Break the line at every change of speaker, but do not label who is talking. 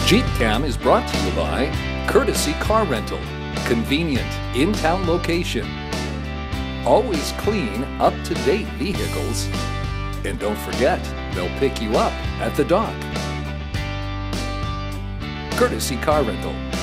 Jeep Cam is brought to you by Courtesy Car Rental. Convenient, in-town location. Always clean, up-to-date vehicles. And don't forget, they'll pick you up at the dock. Courtesy Car Rental.